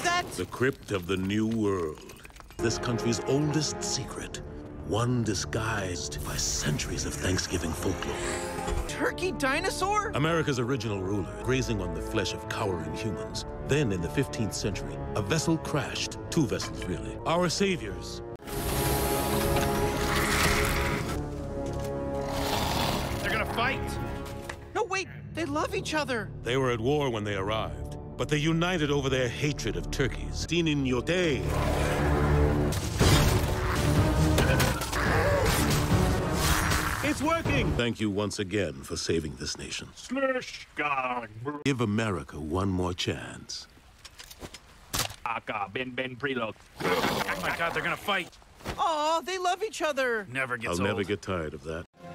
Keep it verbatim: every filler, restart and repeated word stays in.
that? The crypt of the New World. This country's oldest secret. One disguised by centuries of Thanksgiving folklore. Turkey dinosaur? America's original ruler, grazing on the flesh of cowering humans. Then, in the fifteenth century, a vessel crashed. Two vessels, really. Our saviors. They're gonna fight. No, wait, they love each other. They were at war when they arrived, but they united over their hatred of turkeys. Sinin Yote. It's working! Thank you once again for saving this nation. Slash God. Give America one more chance. Aka, Ben Ben preload. Oh my God, they're gonna fight. Aw, they love each other. Never gets I'll old. never get tired of that.